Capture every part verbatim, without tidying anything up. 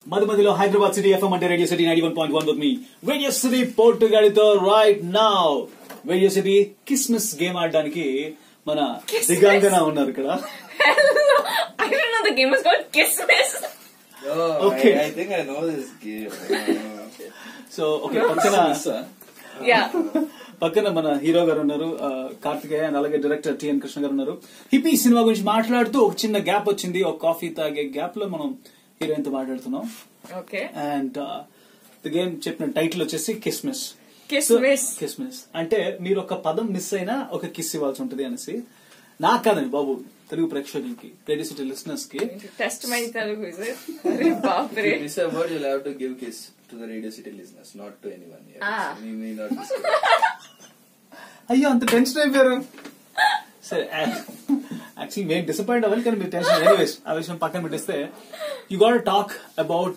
మధుమతిలో Hyderabad city FM అంటే radio city ninety one point one with మీ radio city పోర్టుగాడితో right now radio city కిస్మిస్ game ఆడడానికి మన దిగాంగన ఉన్నారు ఇక్కడ. I don't know the game is called Kismis. Oh, okay. I, I think I know this game. So okay, పక్కన yeah. పక్కన మన హీరో గారు ఉన్నారు కార్తికేయ, అలాగే డైరెక్టర్ టిఎన్ కృష్ణ గారు ఉన్నారు. హిప్పీ సినిమా గురించి మాట్లాడుతూ ఒక చిన్న గ్యాప్ వచ్చింది. ఒక కాఫీ తాగే గ్యాప్ లో మనం హీరోయిన్ తో మాట్లాడుతున్నాం. ఓకే. అండ్ ది గేమ్ చెప్పిన టైటిల్ వచ్చేసి కిస్మిస్. కిస్మిస్ కిస్మిస్ అంటే మీరు ఒక పదం మిస్ అయినా ఒక కిస్ ఇవ్వాల్సి ఉంటుంది అనేసి. నాకు కాదండి బాబు, తెలుగు ప్రేక్షకులకి, రేడియో సిటీ లిసనర్స్ కి. Test my Telugu is it? అరే బాప్ రే. If you miss a word, you'll have to give kiss to the radio city listeners, not to anyone. Yes. Ah. We may not miss. అయ్యో అంత tension అయిపోయారు. సరే actually మేము disappoint అవ్వాలి, కానీ మీరు టెన్షన్. ఎనీవేస్ ఆ విషయం పక్కన పెట్టేస్తే, you got talk about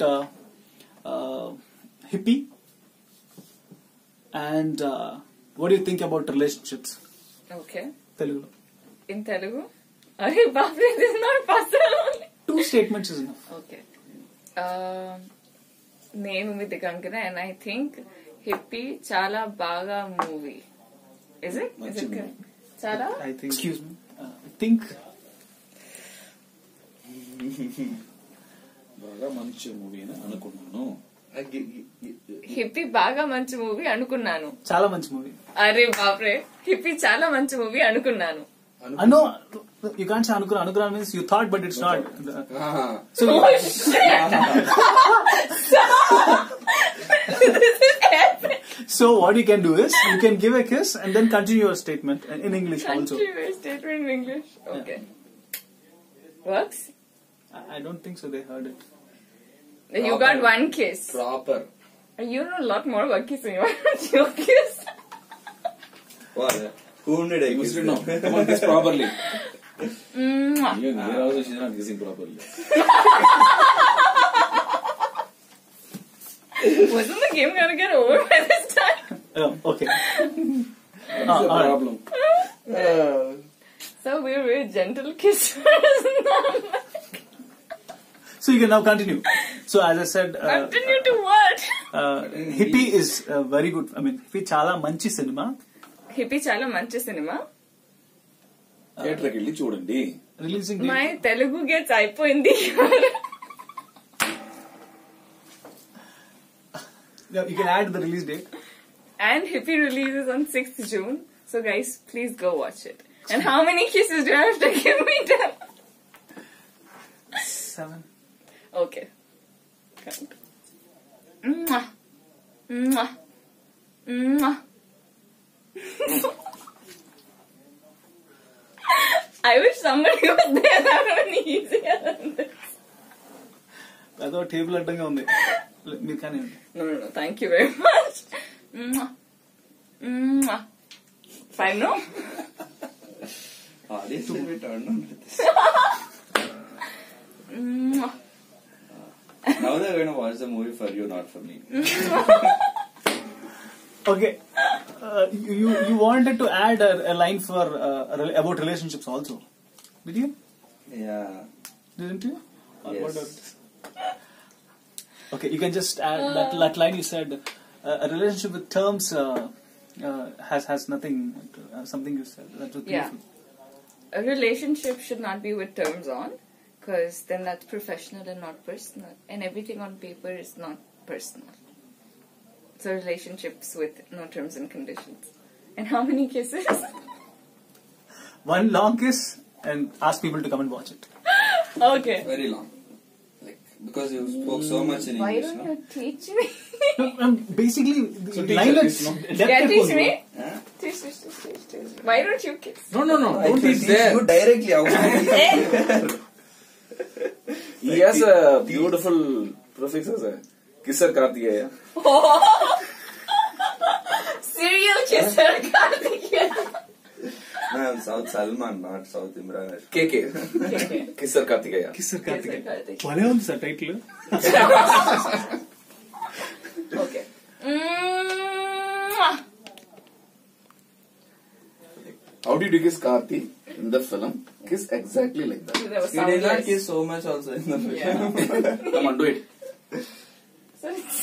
Hippie and what you think about relationships. Okay. తెలుగులో ఇన్ తెలుగు? అరే బాప్ రే, this is not possible. Two statements is enough. Okay. నేను మీ Digangana and I think Hippie చాలా బాగా movie. Is it? Is it చాలా? I think excuse me think బాగా మంచి మూవీ అని అనుకున్నాను. హిప్పీ బాగా మంచి మూవీ అనుకున్నాను. చాలా మంచి మూవీ. అరే బాప్రే, హిప్పీ చాలా మంచి మూవీ అనుకున్నాను. అను యూ కాంట్ సే అనుకున్నా. అనుకున్నా means you thought but it's not. So So what you can do is you can give a kiss and then continue your statement in English also. Continue your statement in English. Okay. Works? I don't think so. They heard it. You got one kiss. Proper. You know a lot more about kissing. Why don't you kiss? What? Whom did I kiss? No. Come on, kiss properly. Mwah. You are also she's not kissing properly. Wasn't the game gonna get over by this time? Oh, okay. What's Ah, the alright. problem? Uh, So we're very gentle kissers now. So you can now continue. So as I said, uh, Continue to what? uh, Hippie is uh, very good. I mean, Hippie chala manchi cinema. Hippie చాలా మంచి cinema. థియేటర్కి వెళ్ళి చూడండి. Releasing my date. Telugu gets అయిపోయింది. Yeah, you can add the release date. And Hippie releases on sixth June. So guys, please go watch it. And how many kisses do I have to give me then? Seven. Okay. Count. Mwah. Mwah. Mwah. I wish somebody was there. That would have been easier than this. అదో table అడ్డంగా ఉంది. మీరు కానీ No, no, no. Thank you very much. Mwah. Mwah. Fine, no? audience will be turned on with this. Mwah. Now they're going to watch the movie for you, not for me. Okay. Uh, you you wanted to add a, a line for uh, about relationships also, did you? Yeah. Didn't you? Or Yes. what else? Okay, you can just add that that line you said. Uh, a relationship with terms uh, uh, has has nothing. To, uh, something you said that was Yeah. beautiful. A relationship should not be with terms on, because then that's professional and not personal. And everything on paper is not personal. So relationships with no terms and conditions. And how many kisses? One long kiss and ask people to come and watch it. Okay. Very long. Like, because you spoke so much in Why English, don't no? you teach me? No, um, basically, the So teach line her is kiss, no? depth Yeah, teach ఎక్కువ me. ఉంది. Huh? Teach, teach, teach, teach, teach. Why don't you kiss? No, no, no. I Don't can teach teach there. you directly. How can I teach you? He has a beautiful prefix as a kisser Kartikeya. Serial kisser, Kartikeya. No, I'm South Salman, not South Imran. K K. Kisser Kartikeya. Kisser Kartikeya. Kartikeya. భలే ఉంది sir title. Okay. Mwah. How did you kiss Karthi in the film? Kiss exactly like that. There was He sound did not less. kiss so much also in the film. Yeah. Come on, do it.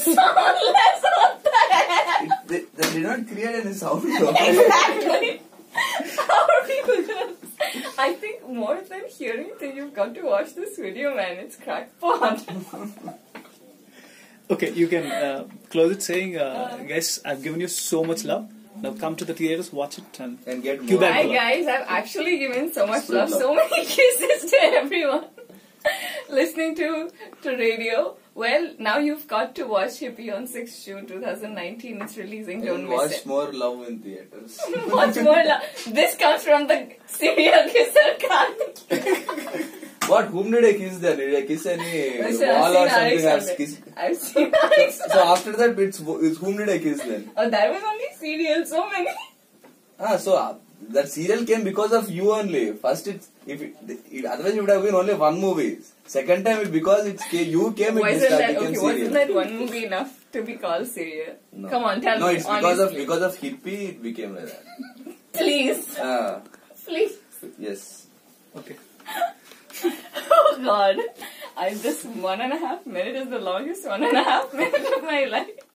Soundless, what the heck? It, they, they did not create any sound. though. Exactly. How are people gonna... I think more than hearing that you've got to watch this video, man. It's crackpot. Okay, you can uh, close it saying, uh, guys, I've given you so much love. Now come to the theaters, watch it, and And get Cue more. back. Hi guys, I've actually given so much Split love, love. so many kisses to everyone listening to to radio. Well, now you've got to watch Hippie on sixth June twenty nineteen. It's releasing. Don't And miss watch it. more love in theaters. Much more love. This comes from the serial kisser Khan. What? Whom did I kiss then? Did I kiss any I've wall or seen something? Alex I've kissed. I've seen Alex. So after that, it's, it's whom did I kiss then? Oh, that was only serial. So many. Ah, so uh, that serial came because of you only. First, it's if it, it, otherwise it would have been only one movie. Second time, it, because it's ca- you came, it Wasn't started that became okay? serial. Wasn't that one movie enough to be called serial? No. Come on, tell no, me it's because of honestly. because of hippie it became like that. Please, Ah, please. yes. okay. Oh God, I this one and a half minute is the longest one and a half minute of my life.